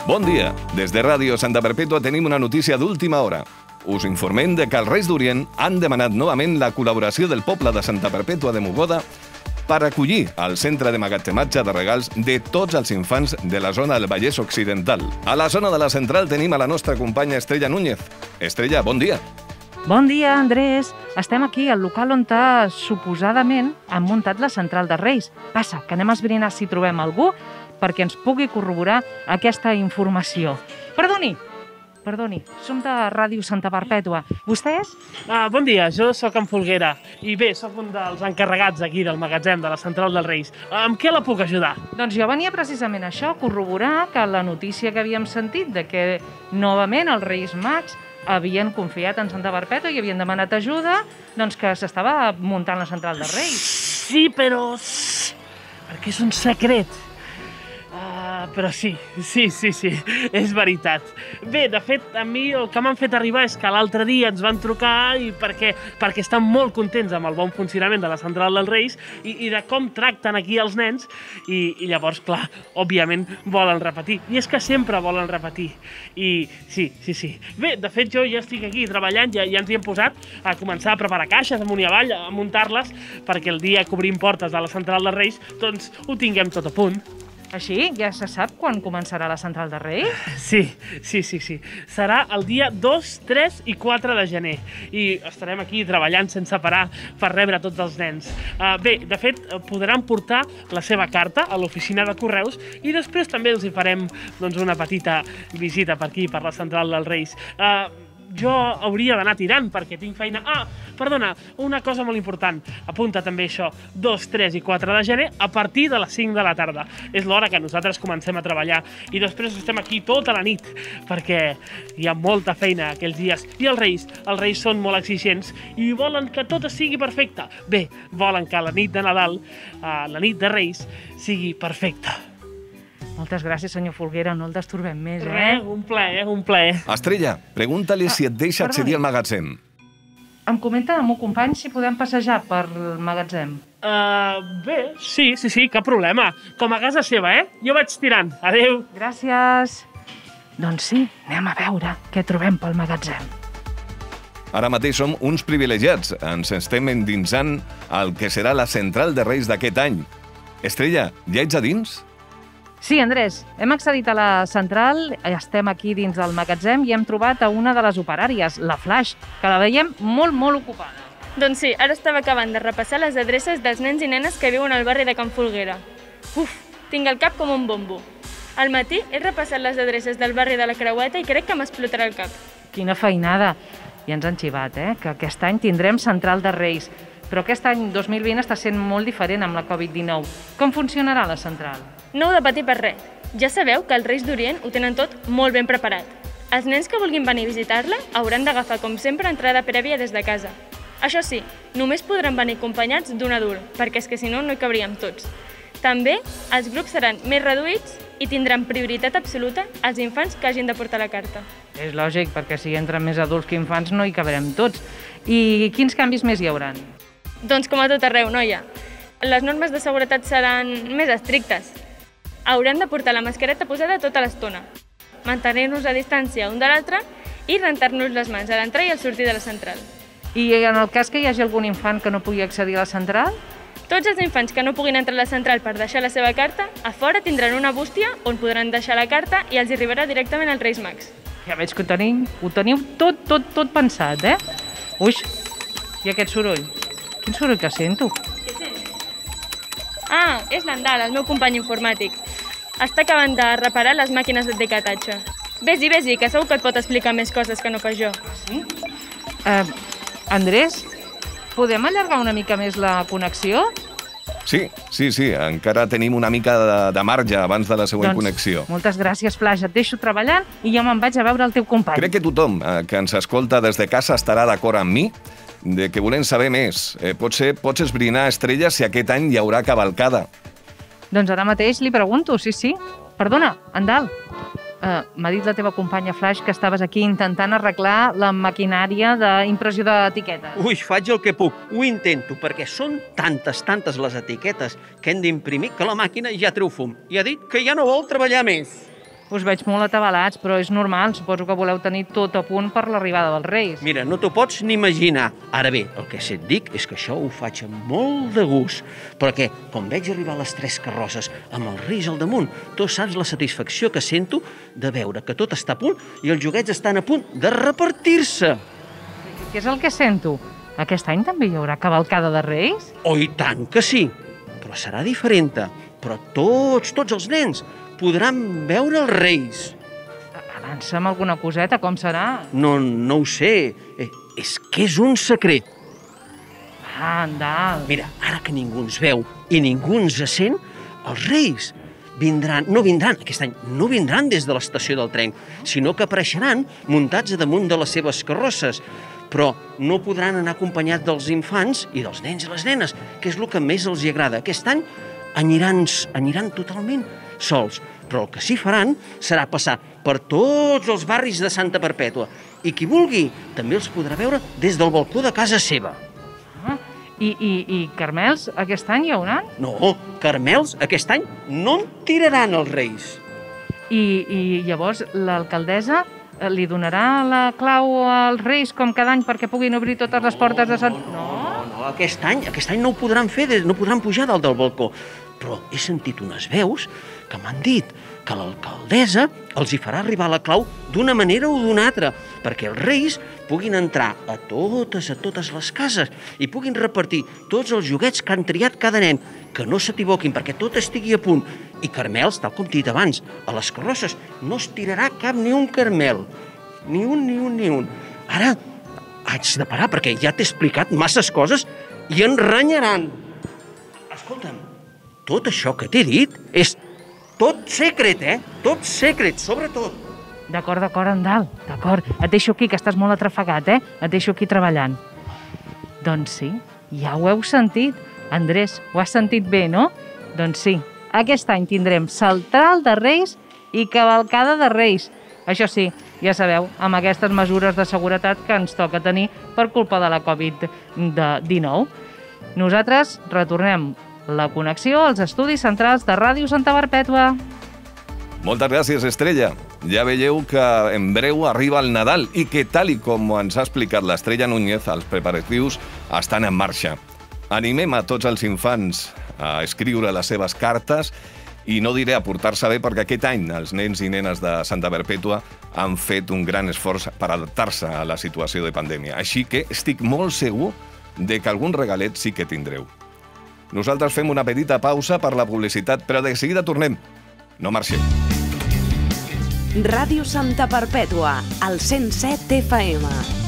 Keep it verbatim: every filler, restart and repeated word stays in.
Bon dia. Des de Ràdio Santa Perpètua tenim una notícia d'última hora. Us informem de que els Reis d'Orient han demanat novament la col·laboració del poble de Santa Perpètua de Mogoda per acollir al centre de magatzematge de regals de tots els infants de la zona del Vallès Occidental. A la zona de la central tenim a la nostra companya Estrella Núñez. Estrella, bon dia. Bon dia, Andrés. Estem aquí al local on suposadament han muntat la central de Reis. Passa, que anem a esbrinar si trobem algú perquè ens pugui corroborar aquesta informació. Perdoni, perdoni, som de Ràdio Santa Perpètua. Vostè és? Ah, bon dia, jo sóc en Folguera i bé, sóc un dels encarregats aquí del magatzem de la central dels Reis. Amb què la puc ajudar? Doncs jo venia precisament a això, a corroborar que la notícia que havíem sentit de que novament els Reis Mags havien confiat en Santa Perpètua i havien demanat ajuda, doncs que s'estava muntant la central dels Reis. Sí, però... perquè és un secret. Uh, però sí, sí, sí, sí, és veritat. Bé, de fet, a mi el que m'han fet arribar és que l'altre dia ens van trucar i perquè, perquè estan molt contents amb el bon funcionament de la central dels Reis i, i de com tracten aquí els nens i, i llavors, clar, òbviament volen repetir. I és que sempre volen repetir. I sí, sí, sí. Bé, de fet, jo ja estic aquí treballant, ja, ja ens hi hem posat a començar a preparar caixes amunt i avall, a muntar-les, perquè el dia que obrim portes de la central dels Reis, doncs ho tinguem tot a punt. Així? Ja se sap quan començarà la central de Reis? Sí, sí, sí, sí. Serà el dia dos, tres i quatre de gener. I estarem aquí treballant sense parar per rebre tots els nens. Uh, bé, de fet, podran portar la seva carta a l'oficina de correus i després també els hi farem doncs, una petita visita per aquí, per la central dels Reis. Uh, jo hauria d'anar tirant perquè tinc feina... Ah, perdona, una cosa molt important. Apunta també això, dos, tres i quatre de gener a partir de les cinc de la tarda. És l'hora que nosaltres comencem a treballar i després estem aquí tota la nit perquè hi ha molta feina aquells dies. I els Reis, els Reis són molt exigents i volen que tot sigui perfecte. Bé, volen que la nit de Nadal, la nit de Reis, sigui perfecta. Moltes gràcies, senyor Folguera, no el destorbem més, eh? Res, un plaer, un plaer. Estrella, pregunta-li si et deixa accedir al magatzem. Em comenta el meu company si podem passejar per el magatzem. Uh, bé, sí, sí, sí, cap problema. Com a casa seva, eh? Jo vaig tirant. Adéu. Gràcies. Doncs sí, anem a veure què trobem pel magatzem. Ara mateix som uns privilegiats. Ens estem endinsant al que serà la central de Reis d'aquest any. Estrella, ja ets a dins? Sí, Andrés, hem accedit a la central, estem aquí dins del magatzem i hem trobat a una de les operàries, la Flash, que la veiem molt, molt ocupada. Doncs sí, ara estava acabant de repassar les adreces dels nens i nenes que viuen al barri de Can Folguera. Uf, tinc el cap com un bombo. Al matí he repassat les adreces del barri de la Creueta i crec que m'explotarà el cap. Quina feinada! Ja ens han xivat, eh? Que aquest any tindrem central de Reis. Però aquest any, dos mil vint, està sent molt diferent amb la Covid dinou. Com funcionarà la central? No heu de patir per res. Ja sabeu que els Reis d'Orient ho tenen tot molt ben preparat. Els nens que vulguin venir a visitar-la hauran d'agafar, com sempre, entrada prèvia des de casa. Això sí, només podran venir acompanyats d'un adult, perquè és que si no, no hi cabríem tots. També, els grups seran més reduïts i tindran prioritat absoluta els infants que hagin de portar la carta. És lògic, perquè si entren més adults que infants no hi cabrem tots. I quins canvis més hi hauran? Doncs com a tot arreu, noia. Les normes de seguretat seran més estrictes. Haurem de portar la mascareta posada tota l'estona, mantenir-nos a distància un de l'altre i rentar-nos les mans a l'entrar i al sortir de la central. I en el cas que hi hagi algun infant que no pugui accedir a la central? Tots els infants que no puguin entrar a la central per deixar la seva carta, a fora tindran una bústia on podran deixar la carta i els arribarà directament als Reis Mags. Ja veig que ho teniu, ho teniu tot, tot, tot pensat, eh? Uix, i aquest soroll? Quin soroll que sento? Què sents? Ah, és l'Andal, el meu company informàtic. Està acabant de reparar les màquines d'etiquetatge. Vés-hi, vés-hi, que segur que et pot explicar més coses que no pas jo. Sí? Uh, Andrés, podem allargar una mica més la connexió? Sí, sí, sí, encara tenim una mica de, de marge abans de la següent doncs, connexió. Moltes gràcies, Flash. Et deixo treballant i jo me'n vaig a veure el teu company. Crec que tothom eh, que ens escolta des de casa estarà d'acord amb mi de que volem saber més. Eh, potser pots esbrinar, Estrella, si aquest any hi haurà cavalcada. Doncs ara mateix li pregunto, sí, sí. Perdona, Andal, uh, m'ha dit la teva companya Flash que estaves aquí intentant arreglar la maquinària d'impressió d'etiquetes. Ui, faig el que puc, ho intento, perquè són tantes, tantes les etiquetes que hem d'imprimir que la màquina ja treu fum i ha dit que ja no vol treballar més. Us veig molt atabalats, però és normal. Suposo que voleu tenir tot a punt per l'arribada dels Reis. Mira, no t'ho pots ni imaginar. Ara bé, el que sí et dic és que això ho faig amb molt de gust, perquè com veig arribar les tres carrosses amb els Reis al damunt, tu saps la satisfacció que sento de veure que tot està a punt i els joguets estan a punt de repartir-se. Què és el que sento? Aquest any també hi haurà cavalcada de Reis? Oh, i tant que sí, però serà diferent. Però tots, tots els nens podran veure els Reis. Avança'm alguna coseta, com serà? No, no ho sé, eh, és que és un secret. Ah, Andal. Mira, ara que ningú ens veu i ningú ens sent, els Reis vindran, no vindran, aquest any no vindran des de l'estació del tren, sinó que apareixeran muntats a damunt de les seves carrosses, però no podran anar acompanyats dels infants i dels nens i les nenes, que és el que més els hi agrada. Aquest any aniran, aniran totalment sols, però el que sí faran serà passar per tots els barris de Santa Perpètua i qui vulgui també els podrà veure des del balcó de casa seva. Ah, i, i, I Carmels aquest any hi haurà? No, Carmels aquest any no en tiraran els Reis. I, i llavors l'alcaldessa li donarà la clau als Reis com cada any perquè puguin obrir totes les portes de Sant... No, no, no, aquest any, aquest any no ho podran fer, no podran pujar dalt del balcó. Però he sentit unes veus que m'han dit que l'alcaldessa els hi farà arribar la clau d'una manera o d'una altra, perquè els Reis puguin entrar a totes, a totes les cases i puguin repartir tots els joguets que han triat cada nen, que no s'equivoquin, perquè tot estigui a punt. I Carmels, tal com t'he dit abans, a les carrosses no es tirarà cap ni un Carmel. Ni un, ni un, ni un. Ara haig de parar, perquè ja t'he explicat masses coses i em renyaran. Escolta'm, tot això que t'he dit és tot secret, eh? Tot secret, sobretot. D'acord, d'acord, Andal, d'acord. Et deixo aquí, que estàs molt atrafegat, eh? Et deixo aquí treballant. Doncs sí, ja ho heu sentit. Andrés, ho has sentit bé, no? Doncs sí, aquest any tindrem Central de Reis i Cavalcada de Reis. Això sí, ja sabeu, amb aquestes mesures de seguretat que ens toca tenir per culpa de la covid dinou. Nosaltres retornem la connexió als estudis centrals de Ràdio Santa Perpètua. Moltes gràcies, Estrella. Ja veieu que en breu arriba el Nadal i que, tal i com ens ha explicat l'Estrella Núñez, els preparatius estan en marxa. Animem a tots els infants a escriure les seves cartes i no diré a portar-se bé, perquè aquest any els nens i nenes de Santa Perpètua han fet un gran esforç per adaptar-se a la situació de pandèmia. Així que estic molt segur de que algun regalet sí que tindreu. Nosaltres fem una petita pausa per la publicitat, però de seguida tornem. No marxem. Ràdio Santa Perpètua, al cent set F M.